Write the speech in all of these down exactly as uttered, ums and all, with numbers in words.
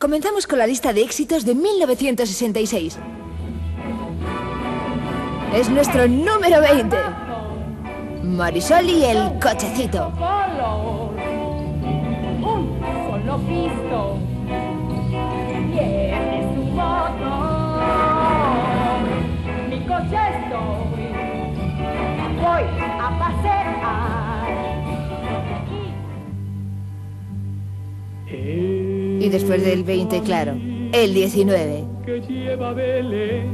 Comenzamos con la lista de éxitos de mil novecientos sesenta y seis. Es nuestro número veinte. Marisol y el cochecito. Un solo pisto. Tiene su motor. Mi coche estoy. Voy a pasear. Y después del veinte, claro, el diecinueve. Que lleva Belén,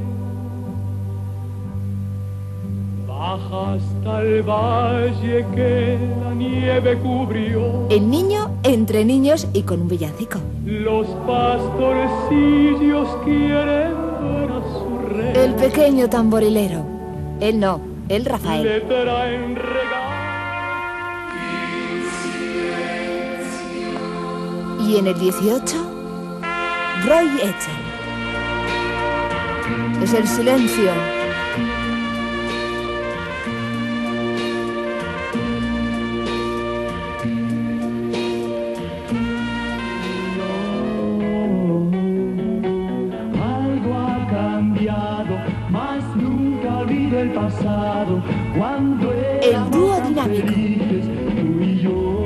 baja hasta el valle que la nieve cubrió. El niño entre niños y con un villancico. Los pastorcillos quieren ver a su rey. El pequeño tamborilero. Él no, el Rafael. Le traen regalos. Y en el dieciocho, Roy Echen. Es el silencio. Algo ha cambiado, mas nunca olvido el pasado. Cuando El dúo dinámico. tú y yo.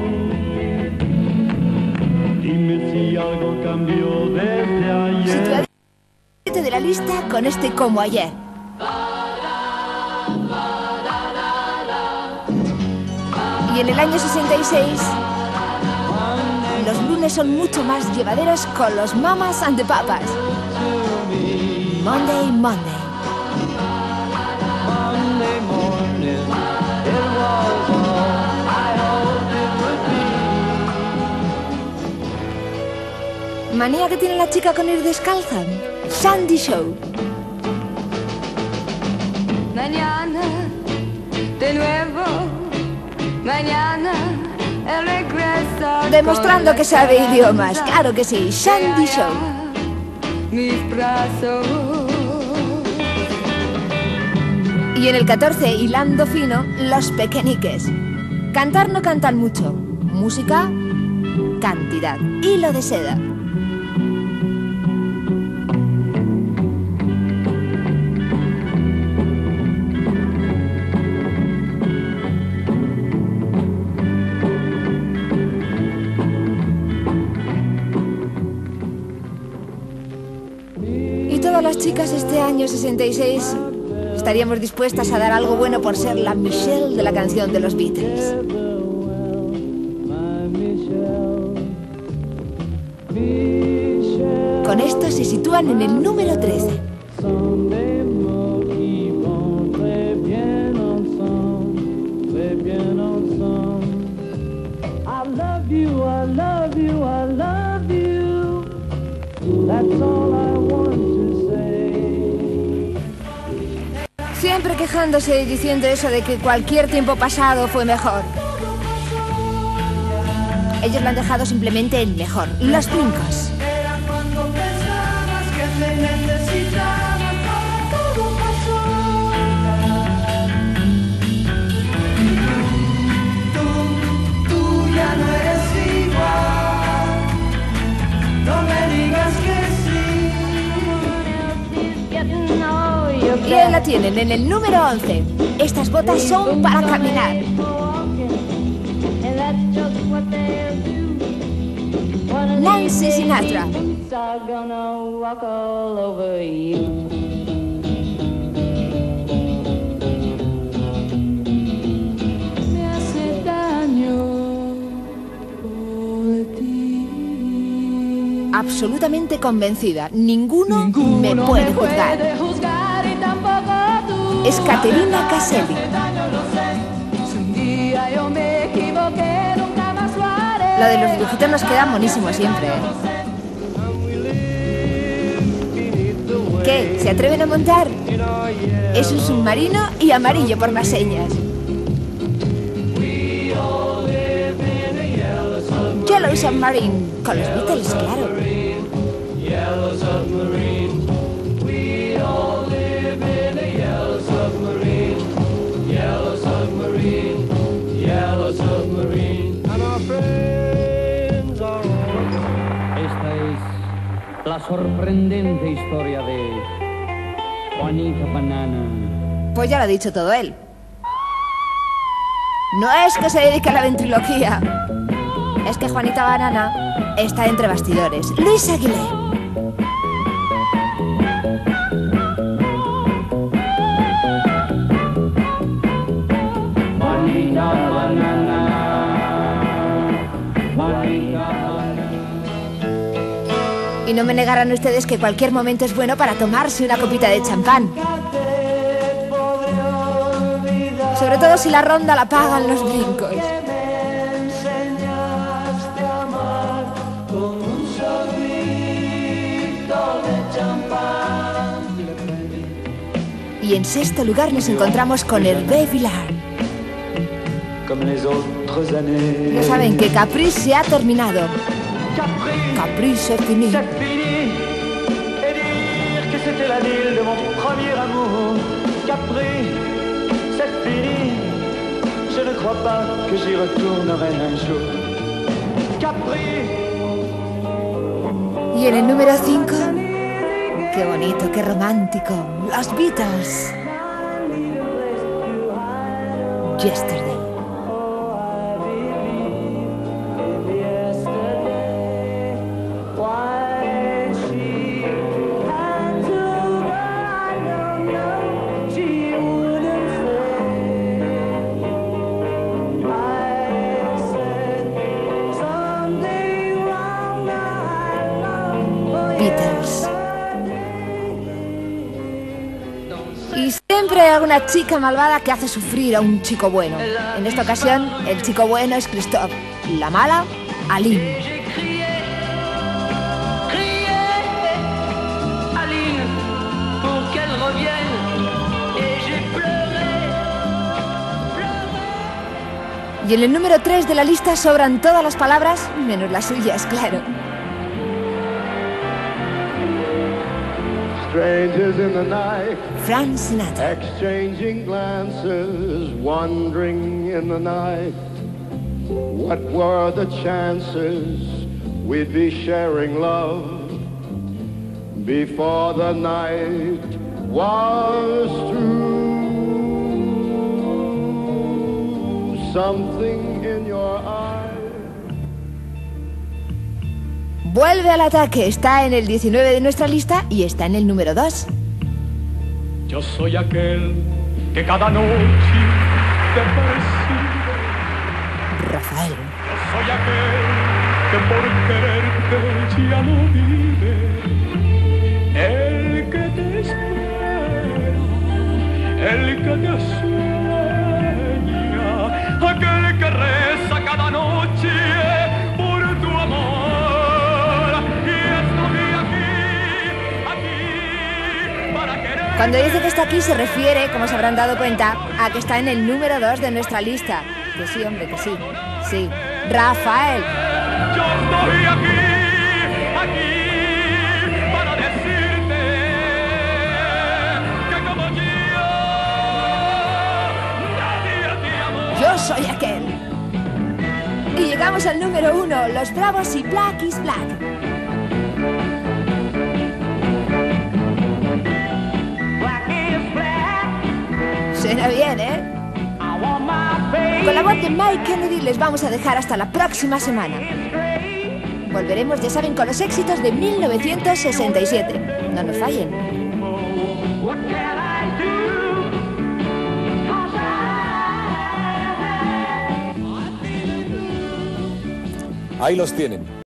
Dime si algo cambió desde ayer. Situado de la lista con este Como Ayer. Y en el año sesenta y seis, los lunes son mucho más llevaderos con los Mamas and the Papas. Monday, Monday. Monday morning, it was all I hoped it would be. Manía que tiene la chica con ir descalza. Sandy Show. Mañana, de nuevo, mañana, el regreso. Demostrando que sabe idiomas. Claro que sí. Sandy Show. Mis brazos. Y en el catorce, hilando fino, Los Pequeñiques. Cantar no cantan mucho. Música, cantidad. Hilo de seda. Y todas las chicas este año sesenta y seis estaríamos dispuestas a dar algo bueno por ser la Michelle de la canción de los Beatles. Con esto se sitúan en el número trece. Siempre quejándose y diciendo eso de que cualquier tiempo pasado fue mejor. Ellos lo han dejado simplemente el mejor. Los Pincos. Era cuando pensabas que te necesitaba, ahora todo pasó. Tú, tú ya no eres igual. No me digas que sí. Y ahí la tienen en el número once. Estas botas son para caminar. Nancy Sinatra. Absolutamente convencida. Ninguno, me puede juzgar. Es Caterina Caselli. Lo de los dibujitos nos queda monísimo siempre, ¿eh? ¿Qué? ¿Se atreven a montar? Es un submarino y amarillo por las señas. Yellow Submarine. Con los Beatles, claro. sorprendente historia de Juanita Banana. Pues ya lo ha dicho todo él. No es que se dedique a la ventriloquía, es que Juanita Banana está entre bastidores. Luis Aguilé. Juanita Banana, Juanita Banana. Y no me negarán ustedes que cualquier momento es bueno para tomarse una copita de champán. Sobre todo si la ronda la pagan los brincos. Y en sexto lugar nos encontramos con Hervé Villard. Ya saben que Capri se ha terminado. Capri c'est fini. C'est fini. Et dire que c'était la ville de mon premier amour. Capri, c'est fini. Je ne crois pas que j'y retournerai un jour. Capri. Y en el número cinco, qué bonito, qué romántico, los Beatles. Yesterday. Beatles. Y siempre hay alguna chica malvada que hace sufrir a un chico bueno. En esta ocasión, el chico bueno es Christophe. La mala, Aline. J'ai crié, crié, Aline, pour qu'elle revienne. Et j'ai pleuré, pleuré. Y en el número tres de la lista sobran todas las palabras, menos las suyas, claro. Strangers in the night, Frank Sinatra. exchanging glances, wandering in the night. What were the chances we'd be sharing love before the night was through? Something in your eyes. Vuelve al ataque, está en el diecinueve de nuestra lista y está en el número dos. Yo soy aquel que cada noche te persigue. Rafael. Yo soy aquel que por quererte ya no vive. El que te espera, el que te sueña, aquel que reza cada noche por tu amor. Y estoy aquí, aquí, para querer. Cuando dice que está aquí se refiere, como se habrán dado cuenta, a que está en el número dos de nuestra lista. Que sí, hombre, que sí. Sí. Rafael. Yo estoy aquí, aquí, para decirte que como yo, nadie te amó. Yo soy aquel. Y llegamos al número uno, Los Bravos y Black is Black. Black is black, Suena bien, ¿eh? I want my baby Con la voz de Mike Kennedy les vamos a dejar hasta la próxima semana. straight. Volveremos, ya saben, con los éxitos de mil novecientos sesenta y siete. No nos fallen. What can I do? 'Cause I Ahí los tienen.